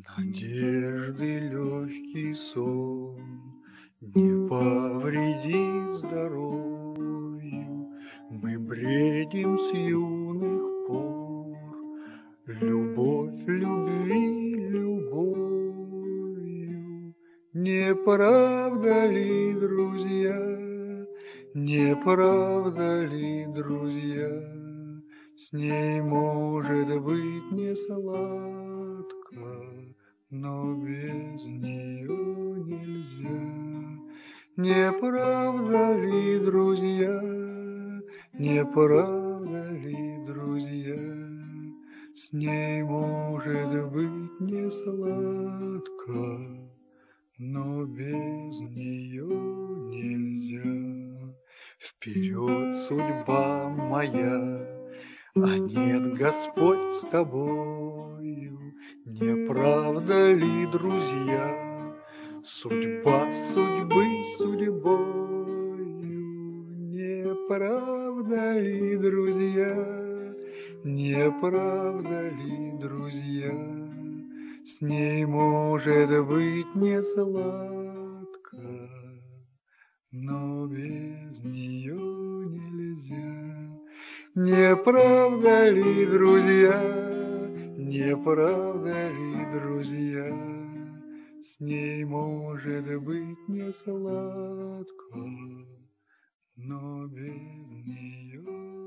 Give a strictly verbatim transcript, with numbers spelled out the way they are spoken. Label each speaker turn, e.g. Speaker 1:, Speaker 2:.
Speaker 1: Надежды легкий сон не повредит здоровью. Мы бредим с юных пор, любовь любви любовью. Не правда ли, друзья, не правда ли, друзья, с ней может быть не сладко, но без нее нельзя. Не правда ли, друзья, не правда ли, друзья, с ней может быть не сладко, но без нее нельзя. Вперед, судьба моя, а нет, Господь с тобою. Не правда ли, друзья, судьба судьбы судьбою? Не правда ли, друзья, не правда ли, друзья, с ней может быть не сладко, но без нее нельзя. Не правда ли, друзья, не правда ли, друзья, с ней может быть не сладко, но без нее